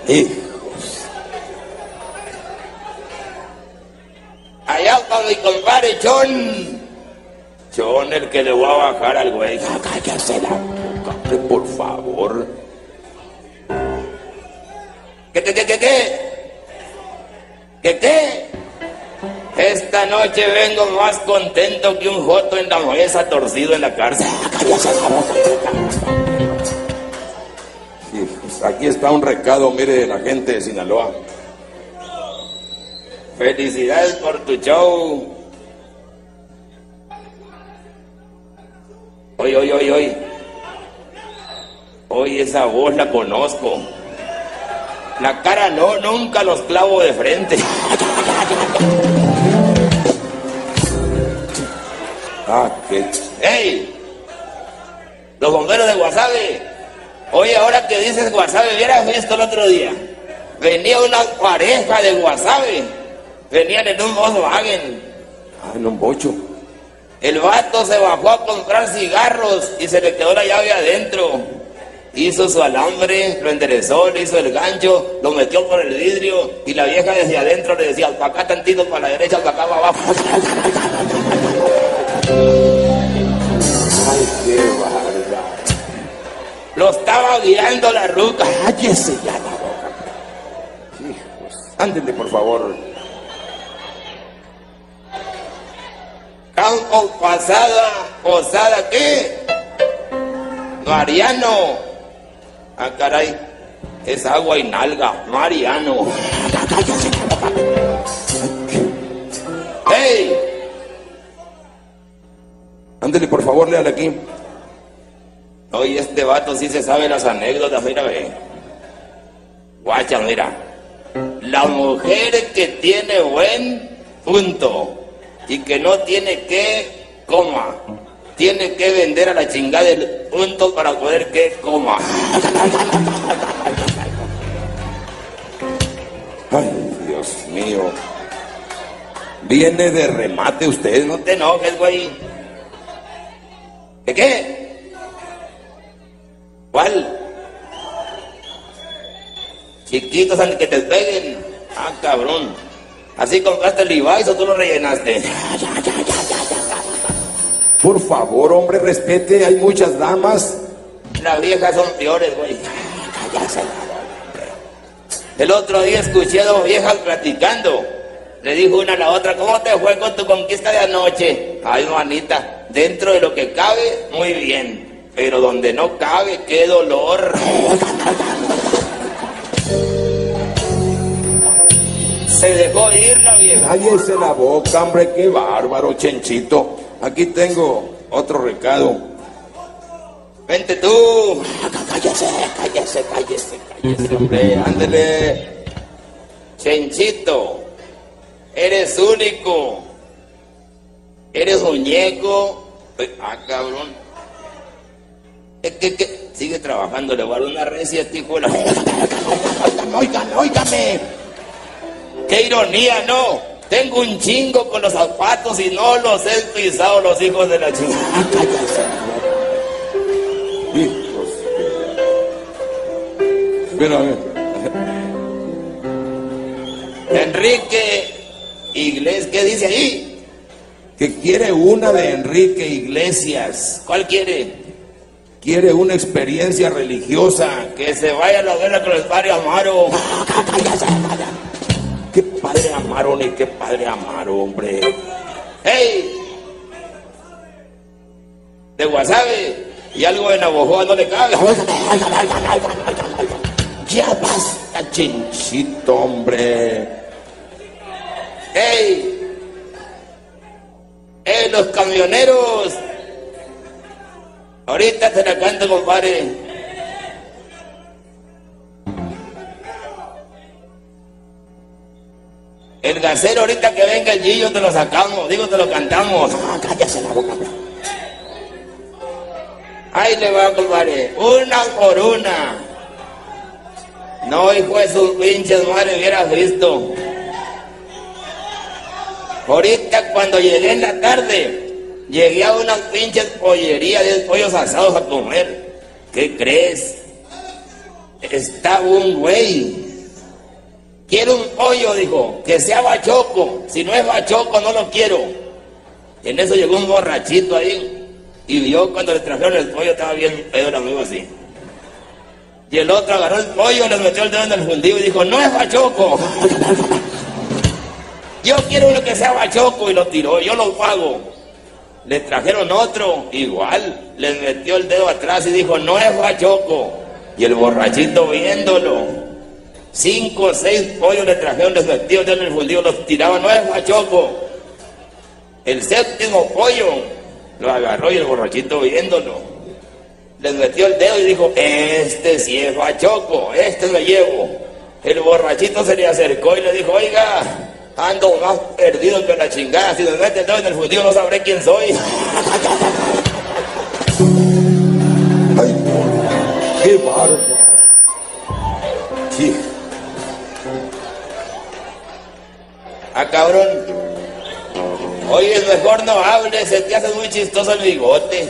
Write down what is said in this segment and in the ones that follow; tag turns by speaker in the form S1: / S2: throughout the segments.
S1: Allá con mi compadre Chon, el que le voy a bajar al güey. Cállate la boca, por favor. ¿Qué? Esta noche vengo más contento que un joto en la mesa torcido en la cárcel. Cállate la boca.
S2: Hijos, aquí está un recado, mire, la gente de Sinaloa.
S1: Felicidades por tu show. Oye, esa voz la conozco. La cara no, nunca los clavo de frente. ¡Ey! Los bomberos de Guasave. Oye, ahora que dices Guasave, ¿vieras esto el otro día? Venía una pareja de Guasave. Venían en un Volkswagen.
S2: En un bocho.
S1: El vato se bajó a comprar cigarros y se le quedó la llave adentro. Hizo su alambre, lo enderezó, le hizo el gancho, lo metió por el vidrio y la vieja desde adentro le decía, para acá tantito, para la derecha, para acá, para abajo.
S2: Ay, qué barbaridad.
S1: Lo estaba guiando la ruca.
S2: Cállese ya la boca. Hijos, ándenle por favor.
S1: Campo Posada, ¿qué? Mariano. Ah, caray, es agua y nalga, Mariano. ¡Hey!
S2: Ándele, por favor, léale aquí.
S1: Oye, este vato sí se sabe las anécdotas, mira, ve. Guacha, mira. La mujer que tiene buen punto y que no tiene que, coma. Tiene que vender a la chingada del punto para poder que coma.
S2: Ay, Dios mío. Viene de remate usted.
S1: No te enojes, güey. ¿Qué? ¿Cuál? Chiquitos antes que te peguen. Ah, cabrón. ¿Así compraste el Levi's o tú lo rellenaste?
S2: Por favor, hombre, respete, hay muchas damas.
S1: Las viejas son peores, güey. Cállate. El otro día escuché a dos viejas platicando. Le dijo una a la otra, ¿cómo te fue con tu conquista de anoche? Ay, manita, dentro de lo que cabe, muy bien. Pero donde no cabe, qué dolor. Se dejó ir la vieja.
S2: Cállese la boca, hombre, qué bárbaro, Chenchito. Aquí tengo otro recado.
S1: Vente tú. Cállese, hombre, ándele. Chenchito, eres único. Eres muñeco. Ah, cabrón. ¿Qué? Sigue trabajando, le voy a dar una recia a ti, hijo de la... Óigame. Qué ironía, ¿no? Tengo un chingo con los zapatos y no los he pisado los hijos de la chingada.
S2: Hijos. Espérame.
S1: Enrique Iglesias, ¿qué dice ahí?
S2: Que quiere una de Enrique Iglesias.
S1: ¿Cuál quiere?
S2: Quiere una experiencia religiosa.
S1: Que se vaya a la vela con el padre Amaro.
S2: ¿Qué padre Amaro ni qué padre Amaro, hombre?
S1: ¡Hey! De Guasave y algo de Navojoa no le cabe.
S2: Ya basta, Chenchito, hombre.
S1: ¡Hey! Los camioneros. Ahorita te la canto, compadre. El gasero, ahorita que venga el Gillo, te lo sacamos, digo, te lo cantamos.
S2: Cállate la boca.
S1: Ahí le va, compadre, una por una. No, hijo de sus pinches madre, hubieras visto. Ahorita cuando llegué en la tarde, llegué a una pinches pollería de pollos asados a comer. ¿Qué crees? Estaba un güey quiero un pollo, dijo, que sea bachoco. Si no es bachoco, no lo quiero. Y en eso llegó un borrachito ahí y vio cuando le trajeron el pollo, estaba bien pedo el amigo así. Y el otro agarró el pollo, le metió el dedo en el fundido y dijo, no es bachoco. Yo quiero uno que sea bachoco, y lo tiró, yo lo pago. Le trajeron otro, igual, le metió el dedo atrás y dijo, no es bachoco. Y el borrachito viéndolo, 5 o 6 pollos le trajeron, les metió el dedo en el fundido, los tiraban, no es bachoco. El 7º pollo lo agarró y el borrachito viéndolo, les metió el dedo y dijo, este sí es bachoco, este me llevo. El borrachito se le acercó y le dijo, oiga, ando más perdido que la chingada, si me mete el dedo en el fundido no sabré quién soy.
S2: Ay, qué bárbaro. Sí.
S1: Ah, cabrón. Oye, mejor no hables, se te hace muy chistoso el bigote.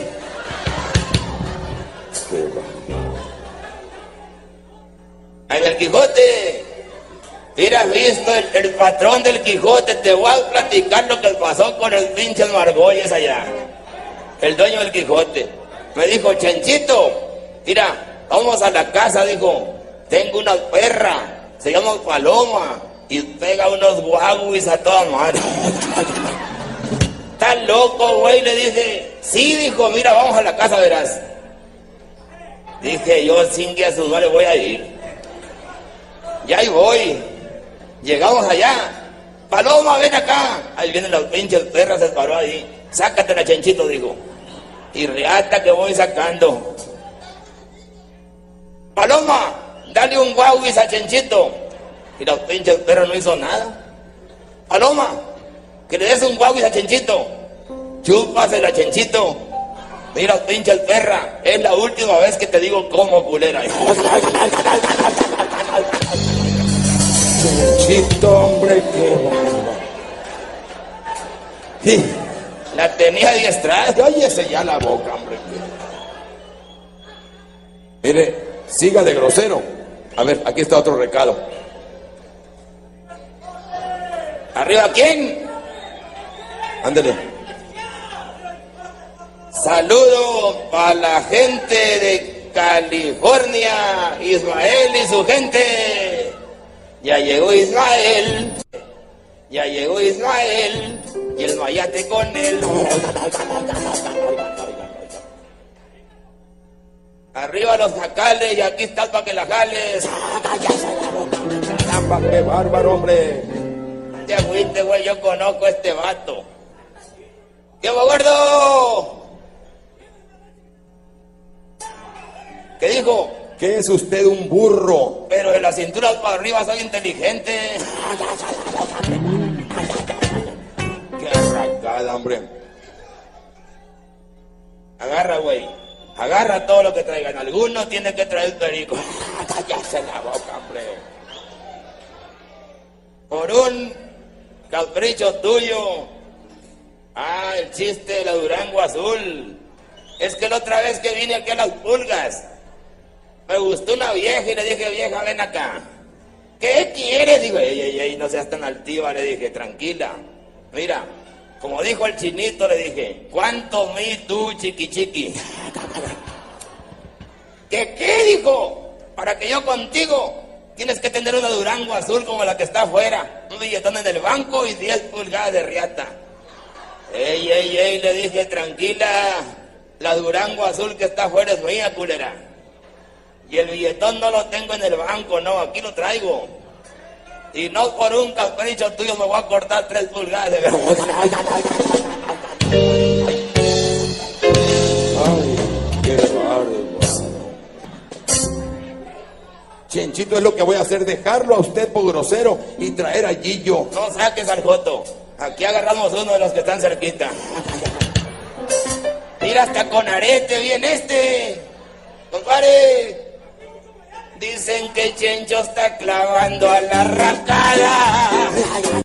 S1: En el Quijote, mira, has visto el patrón del Quijote, te voy a platicar lo que pasó con el pinche Margolles allá. El dueño del Quijote. Me dijo, Chanchito, mira, vamos a la casa, dijo, tengo una perra, se llama Paloma, y pega unos guaguis a toda madre. ¿Estás loco, güey? Le dije, sí, dijo, mira, vamos a la casa, verás. Dije, yo sin que a su madre voy a ir. Y ahí voy. Llegamos allá. Paloma, ven acá. Ahí vienen las pinches perras, se paró ahí. Sácatela, Chanchito, dijo. Y reata que voy sacando. Paloma, dale un guauis a Chanchito. Y las pinches perras no hizo nada. Paloma, que le des un guauis a Chanchito. Chúpasela, Chanchito. Mira, pinches perra, es la última vez que te digo cómo, culera.
S2: Chanchito, hombre, qué bárbaro. Sí.
S1: La tenía adiestrada.
S2: Cállese ya la boca, hombre. Mire, siga de grosero. A ver, aquí está otro recado.
S1: ¿Arriba quién?
S2: Ándele.
S1: Saludo a la gente de California, Ismael y su gente. Ya llegó Ismael. Ya llegó Ismael. Y el mayate con él. Arriba los jacales y aquí estás para que la jales.
S2: ¡Qué bárbaro, hombre!
S1: Te agüite, güey, yo conozco a este vato. ¡Qué gordo! ¿Qué dijo?
S2: ¿Qué es usted, un burro?
S1: Pero de la cintura para arriba soy inteligente.
S2: ¡Qué arrancada, hombre!
S1: Agarra, güey. Agarra todo lo que traigan. Alguno tiene que traer perico.
S2: ¡Cállese la boca, hombre!
S1: Por un capricho tuyo. Ah, el chiste de la Durango azul. Es que la otra vez que vine aquí a las pulgas, me gustó una vieja y le dije, vieja, ven acá. ¿Qué quieres? Digo, ey, no seas tan altiva, le dije, tranquila. Mira, como dijo el chinito, le dije, ¿cuánto mí tú, chiqui? ¿Qué? Dijo, para que yo contigo tienes que tener una Durango azul como la que está afuera, un billetón en el banco y 10 pulgadas de riata. Ey, le dije, tranquila, la Durango azul que está afuera es mía, culera. Y el billetón no lo tengo en el banco, no, aquí lo traigo. Y no por un capricho tuyo me voy a cortar 3 pulgadas de verdad.
S2: ¡Ay, qué bárbaro! Chanchito, es lo que voy a hacer, dejarlo a usted por grosero y traer a Gillo.
S1: No saques al joto. Aquí agarramos uno de los que están cerquita. Mira, hasta con arete viene este. Compadre. Dicen que Chencho está clavando a la racada.